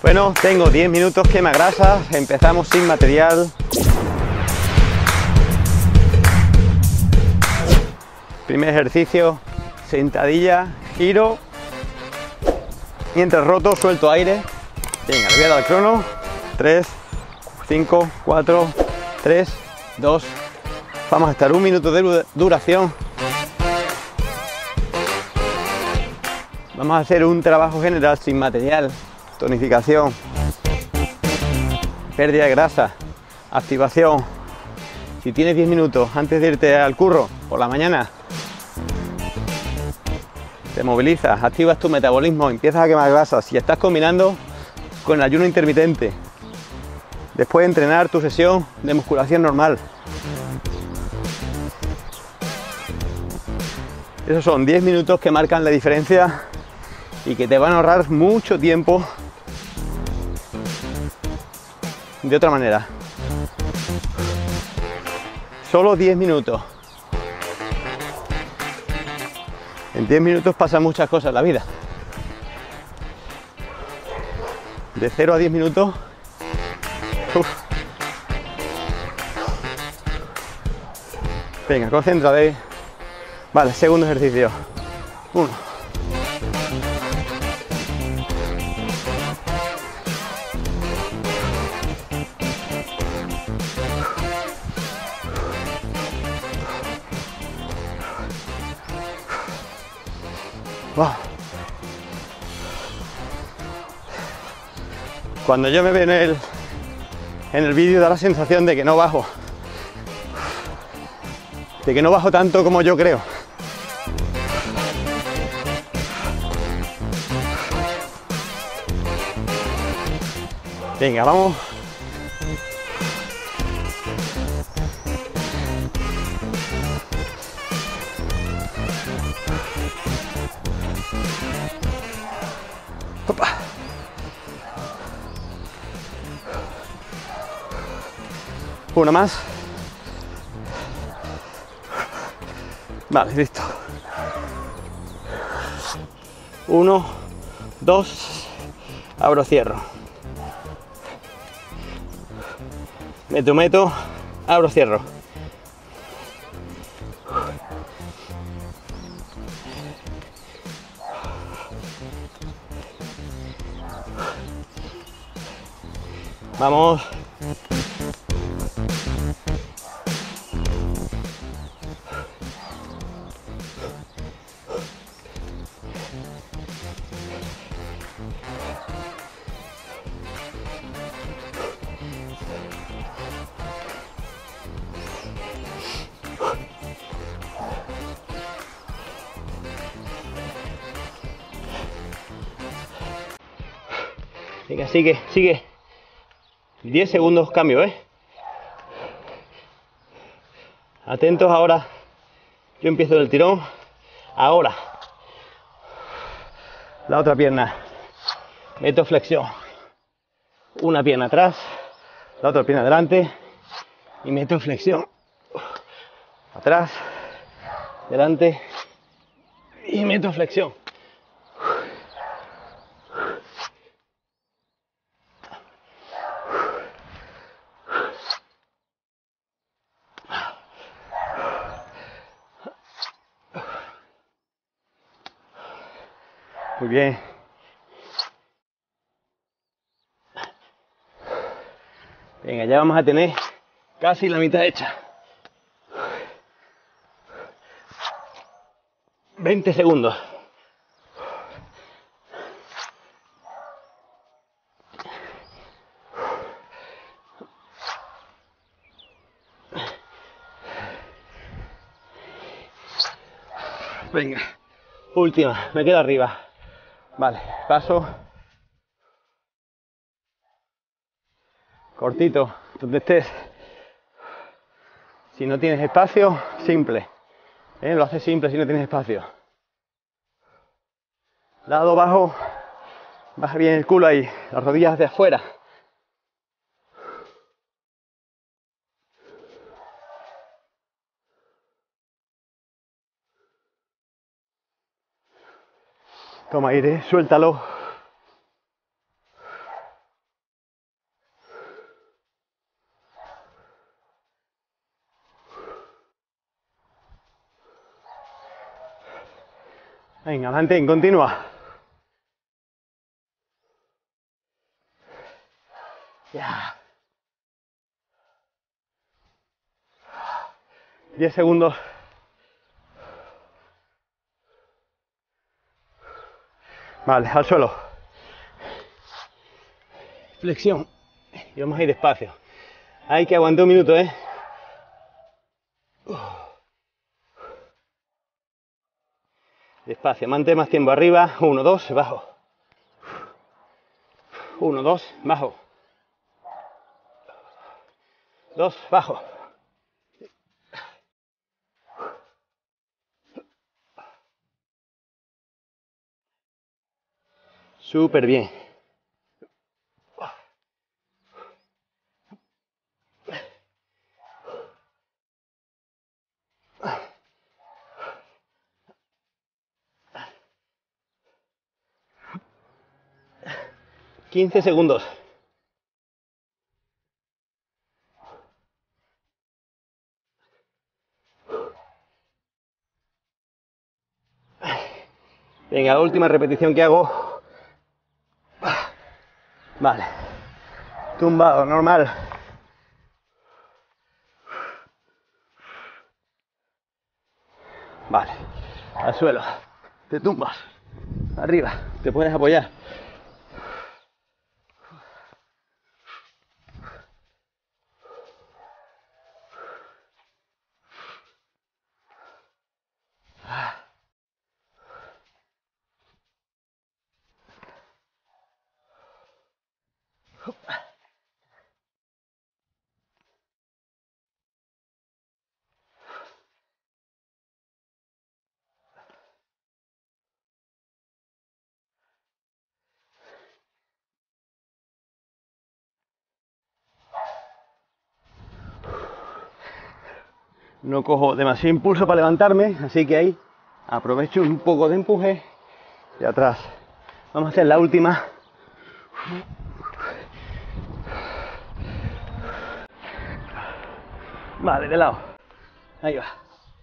Bueno, tengo 10 minutos quema grasa, empezamos sin material. Primer ejercicio, sentadilla, giro. Mientras roto, suelto aire. Venga, le voy a dar el crono. 3, 5, 4, 3, 2. Vamos a estar 1 minuto de duración. Vamos a hacer un trabajo general sin material. Tonificación, pérdida de grasa, activación. Si tienes 10 minutos antes de irte al curro por la mañana, te movilizas, activas tu metabolismo, empiezas a quemar grasa. Si estás combinando con el ayuno intermitente, después de entrenar tu sesión de musculación normal. Esos son 10 minutos que marcan la diferencia y que te van a ahorrar mucho tiempo de otra manera. Solo 10 minutos. En 10 minutos pasan muchas cosas en la vida. De 0 a 10 minutos. Uf. Venga, concéntrate. Vale, segundo ejercicio. 1. Wow. Cuando yo me veo en el vídeo da la sensación de que no bajo. De que no bajo tanto como yo creo. Venga, vamos. Opa. Una más. Vale, listo. 1, 2, abro, cierro. Meto, abro, cierro. Vamos. Venga, sigue. 10 segundos cambio, Atentos ahora. Yo empiezo del tirón. Ahora. La otra pierna. Meto flexión. Una pierna atrás. La otra pierna adelante. Y meto flexión. Atrás. Delante. Y meto flexión. Muy bien. Venga, ya vamos a tener casi la mitad hecha. 20 segundos. Venga, última, me quedo arriba. Vale, paso. Cortito, donde estés. Si no tienes espacio, simple. Lo haces simple si no tienes espacio. Lado bajo, baja bien el culo ahí, las rodillas hacia afuera. Toma aire, suéltalo. Venga, mantén, continúa. Ya. 10 segundos. Vale, al suelo. Flexión. Y vamos a ir despacio. Hay que aguantar un minuto, ¿eh? Despacio, mantén más tiempo arriba. 1, 2, bajo. 1, 2, bajo. 2, bajo. Súper bien. ...15 segundos. Venga, última repetición que hago. Vale. Tumbado, normal. Vale. Al suelo. Te tumbas. Arriba. Te puedes apoyar. No cojo demasiado impulso para levantarme, así que ahí aprovecho un poco de empuje y atrás. Vamos a hacer la última. Vale, de lado. Ahí va.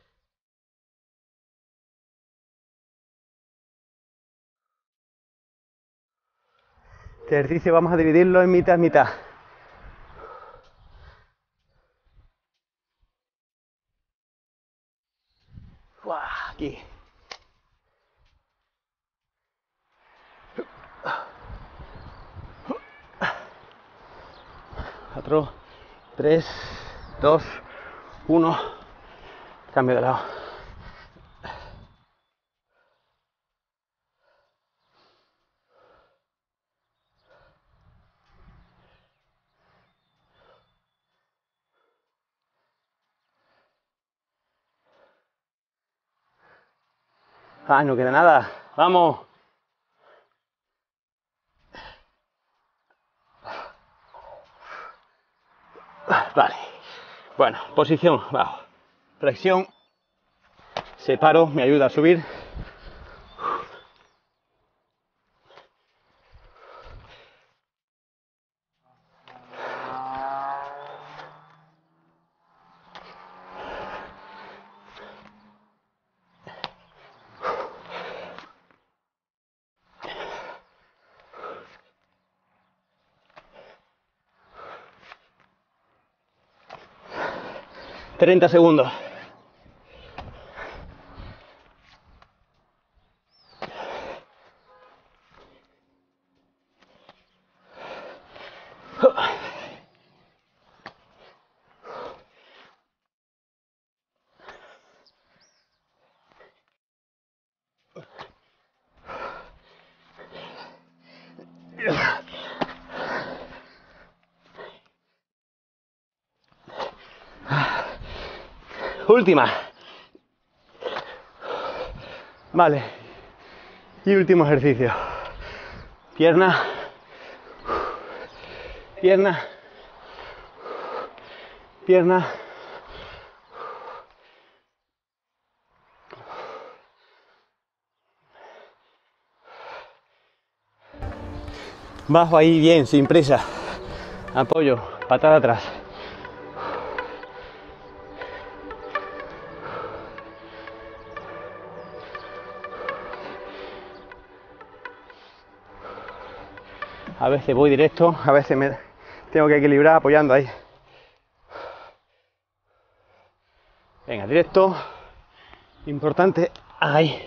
Este ejercicio vamos a dividirlo en mitad, mitad. Aquí. 4, 3, 2, 1. Cambio de lado. Ah, no queda nada. Vamos. Vale. Bueno, posición bajo. Flexión. Separo, me ayuda a subir. ...30 segundos. Última. Vale. Y último ejercicio. Pierna. Pierna. Pierna. Bajo ahí bien, sin prisa. Apoyo, patada atrás. A veces voy directo, a veces me tengo que equilibrar apoyando ahí. Venga, directo. Importante. Ahí.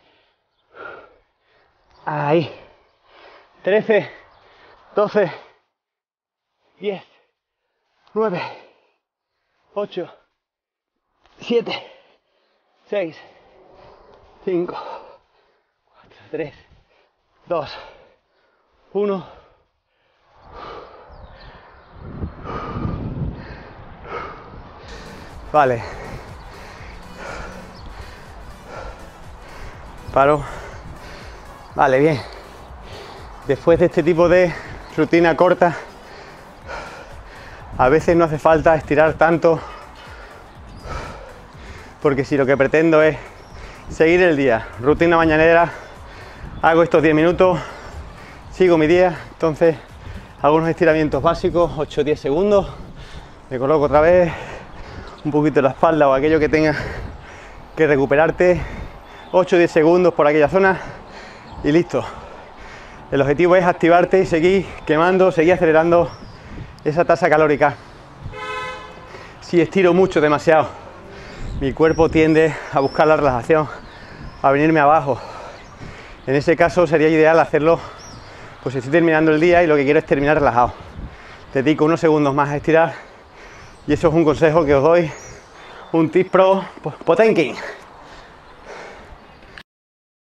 Ahí. 13, 12, 10, 9, 8, 7, 6, 5, 4, 3, 2, 1. Vale. Paro. Vale, bien. Después de este tipo de rutina corta, a veces no hace falta estirar tanto, porque si lo que pretendo es seguir el día, rutina mañanera, hago estos 10 minutos, sigo mi día, entonces hago unos estiramientos básicos, 8-10 segundos, me coloco otra vez, un poquito la espalda o aquello que tenga que recuperarte, 8-10 segundos por aquella zona y listo. El objetivo es activarte y seguir quemando, seguir acelerando esa tasa calórica. Si estiro mucho, demasiado, mi cuerpo tiende a buscar la relajación, a venirme abajo. En ese caso sería ideal hacerlo, pues estoy terminando el día y lo que quiero es terminar relajado. Dedico unos segundos más a estirar y eso es un consejo que os doy, un tip pro Potenkin.